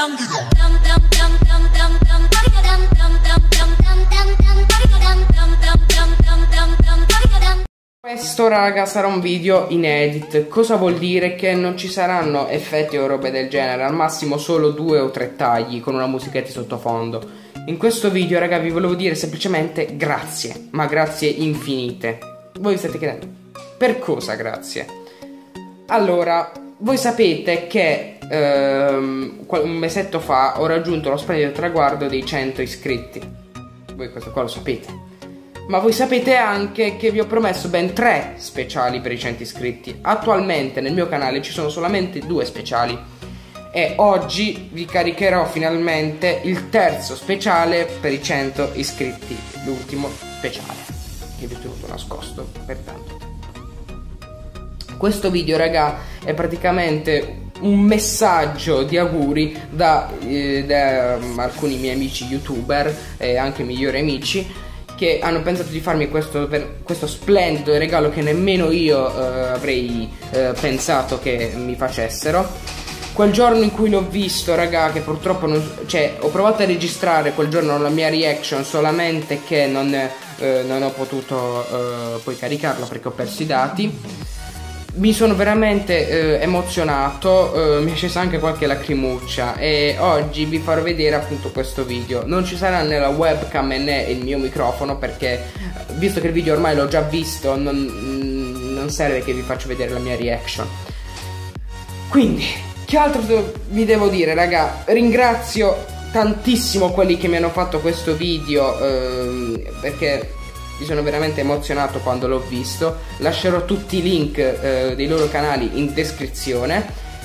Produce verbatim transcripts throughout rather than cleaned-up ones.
Questo raga sarà un video inedit. Cosa vuol dire? Che non ci saranno effetti o robe del genere, al massimo solo due o tre tagli con una musichetta di sottofondo. In questo video raga vi volevo dire semplicemente grazie, ma grazie infinite. Voi vi state chiedendo per cosa grazie? Allora, voi sapete che ehm, un mesetto fa ho raggiunto lo splendido traguardo dei cento iscritti. Voi questo qua lo sapete. Ma voi sapete anche che vi ho promesso ben tre speciali per i cento iscritti. Attualmente nel mio canale ci sono solamente due speciali e oggi vi caricherò finalmente il terzo speciale per i cento iscritti, l'ultimo speciale che vi ho tenuto nascosto per tanto tempo. Questo video raga è praticamente un messaggio di auguri da, eh, da um, alcuni miei amici youtuber e anche migliori amici che hanno pensato di farmi questo, questo splendido regalo che nemmeno io eh, avrei eh, pensato che mi facessero. Quel giorno in cui l'ho visto raga, che purtroppo non, cioè ho provato a registrare quel giorno la mia reaction, solamente che non, eh, non ho potuto eh, poi caricarla perché ho perso i dati. Mi sono veramente eh, emozionato, eh, mi è scesa anche qualche lacrimuccia e oggi vi farò vedere appunto questo video. Non ci sarà né la webcam né il mio microfono perché, visto che il video ormai l'ho già visto, non, non serve che vi faccio vedere la mia reaction. Quindi, che altro vi devo dire raga? Ringrazio tantissimo quelli che mi hanno fatto questo video eh, perché mi sono veramente emozionato quando l'ho visto. Lascerò tutti i link eh, dei loro canali in descrizione.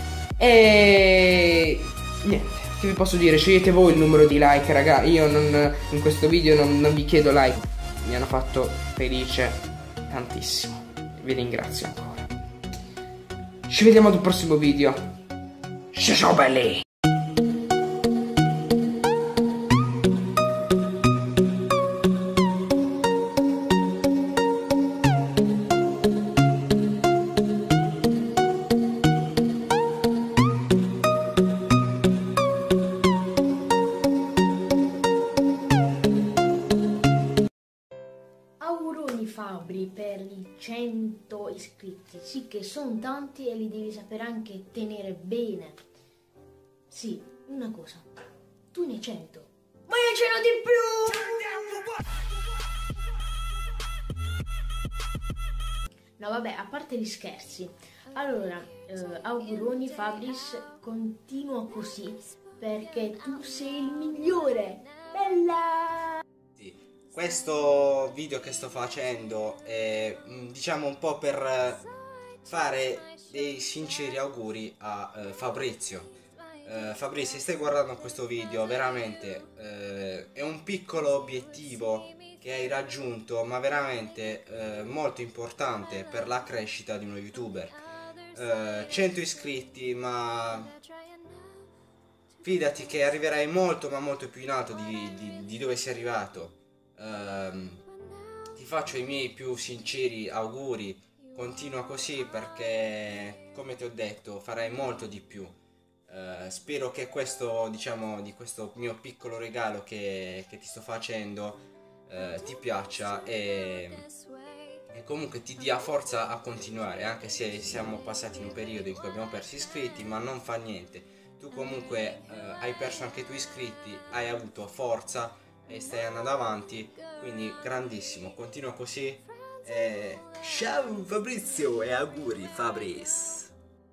E niente, che vi posso dire? Scegliete voi il numero di like raga. Io non, in questo video non, non vi chiedo like. Mi hanno fatto felice tantissimo. Vi ringrazio ancora. Ci vediamo al prossimo video. Ciao ciao belli. Auguroni Fabri per i cento iscritti, sì che sono tanti e li devi sapere anche tenere bene. Sì, una cosa, tu ne hai cento, ma io ce n'ho di più! No vabbè, a parte gli scherzi, allora, eh, auguroni Fabris, continua così, perché tu sei il migliore, bella! Questo video che sto facendo è diciamo un po' per fare dei sinceri auguri a eh, Fabrizio. Eh, Fabrizio, se stai guardando questo video, veramente eh, è un piccolo obiettivo che hai raggiunto, ma veramente eh, molto importante per la crescita di uno youtuber. Eh, cento iscritti, ma fidati che arriverai molto ma molto più in alto di, di, di dove sei arrivato. Uh, ti faccio i miei più sinceri auguri, continua così perché come ti ho detto farai molto di più. Uh, spero che questo, diciamo, di questo mio piccolo regalo che, che ti sto facendo uh, ti piaccia e, e comunque ti dia forza a continuare, anche se siamo passati in un periodo in cui abbiamo perso iscritti, ma non fa niente. Tu comunque uh, hai perso anche i tuoi iscritti, hai avuto forza e stai andando avanti, quindi grandissimo, continua così e ciao Fabrizio e auguri Fabris.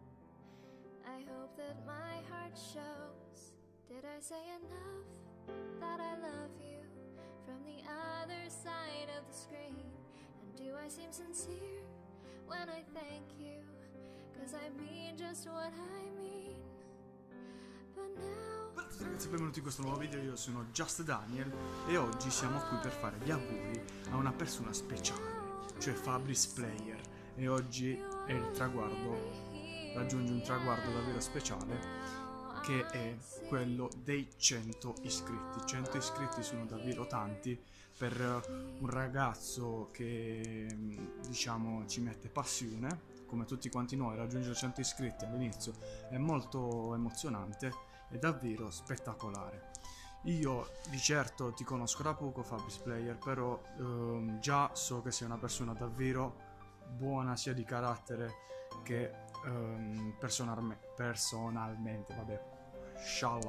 Ciao ragazzi, benvenuti in questo nuovo video. Io sono Just Daniel e oggi siamo qui per fare gli auguri a una persona speciale, cioè Fabris Player, e oggi è il traguardo, raggiunge un traguardo davvero speciale che è quello dei cento iscritti. cento iscritti sono davvero tanti per un ragazzo che diciamo ci mette passione come tutti quanti noi. Raggiungere cento iscritti all'inizio è molto emozionante è davvero spettacolare. Io di certo ti conosco da poco, Fabrice Player, però ehm, già so che sei una persona davvero buona sia di carattere che ehm, personalme- personalmente, vabbè, scialla.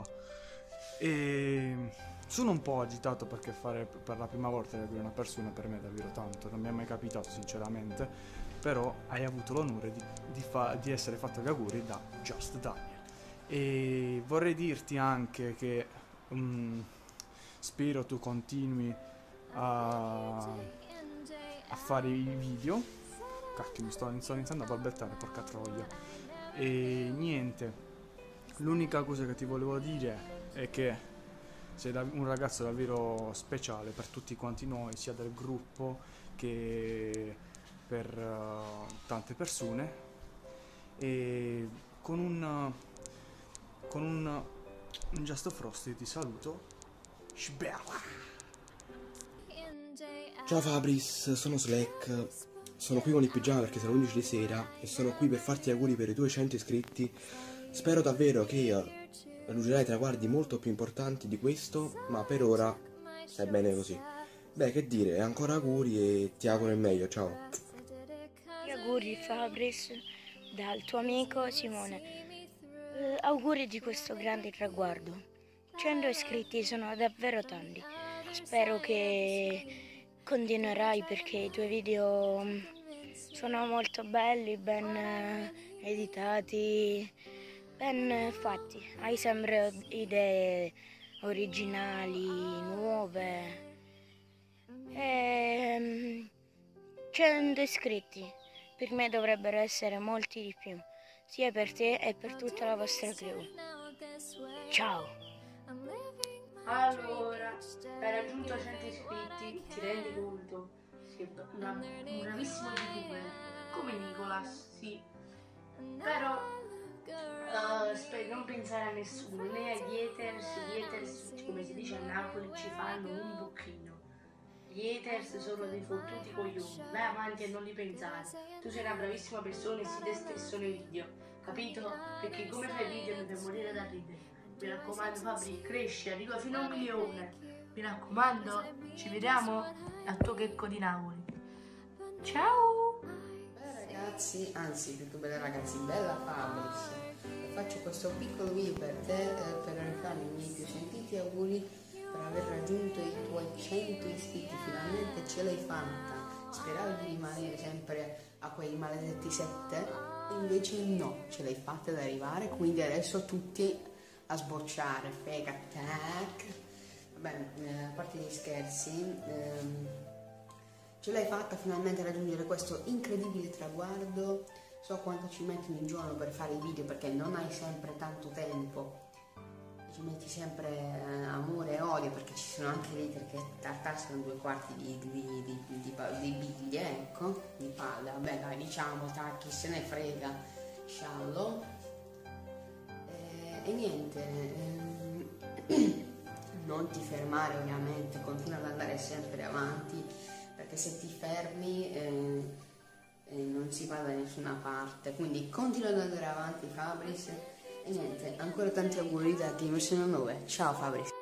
E sono un po' agitato perché fare per la prima volta di una persona per me è davvero tanto, non mi è mai capitato sinceramente, però hai avuto l'onore di, di, fa- di essere fatto gli auguri da Just Daniel. E vorrei dirti anche che um, spero tu continui a, a fare i video. Cacchio, mi sto, sto iniziando a balbettare, porca troia. E niente, l'unica cosa che ti volevo dire è che sei un ragazzo davvero speciale per tutti quanti noi, sia del gruppo che per uh, tante persone. E con un con un, un gesto Frosty ti saluto. Sberla. Ciao Fabrice, sono Slack, sono qui con il pigiama perché sono undici di sera e sono qui per farti auguri per i duecento iscritti. Spero davvero che raggiungerai traguardi molto più importanti di questo, ma per ora stai bene così. Beh, che dire, ancora auguri e ti auguro il meglio, ciao. Gli auguri Fabrice dal tuo amico Simone. Uh, auguri di questo grande traguardo. cento iscritti sono davvero tanti. Spero che continuerai perché i tuoi video sono molto belli, ben editati, ben fatti. Hai sempre idee originali, nuove. E cento iscritti. Per me dovrebbero essere molti di più, sia per te e per tutta la vostra crew. Ciao! Allora, hai raggiunto cento iscritti, ti rendi conto? Sei una, un bravissimo youtuber, come Nicolas, sì. Però, uh, spero non pensare a nessuno, né agli haters. Gli haters, come si dice a Napoli, ci fanno un bocchino. Gli haters sono dei fottuti coglioni, vai avanti e non li pensare. Tu sei una bravissima persona e sii te stesso nei video, capito? Perché come fai video mi fai morire da ridere. Mi raccomando Fabri, cresci, arriva fino a un milione. Mi raccomando, ci vediamo al tuo checco di Napoli. Ciao! Beh ragazzi, anzi più che bella ragazzi, bella Fabrice. Faccio questo piccolo video per te, eh, per rifarmi i miei più sentiti auguri per aver raggiunto i tuoi cento iscritti, finalmente ce l'hai fatta. Speravi di rimanere sempre a quei maledetti sette, invece no, ce l'hai fatta ad arrivare, quindi adesso tutti a sbocciare, fake attack. Vabbè, eh, a parte gli scherzi, ehm, ce l'hai fatta finalmente a raggiungere questo incredibile traguardo. So quanto ci metti in giorno per fare i video perché non hai sempre tanto tempo. Ci metti sempre eh, amore e odio perché ci sono anche lì perché tartassano due quarti di, di, di, di, di, di biglie, ecco, di palla, vabbè dai diciamo, ta, chi se ne frega, sciallo. Eh, e niente, ehm, non ti fermare ovviamente, continua ad andare sempre avanti perché se ti fermi eh, eh, non si va da nessuna parte, quindi continua ad andare avanti Fabrice. E niente, ancora tanti auguri da Gamersono nove. Ciao Fabrice.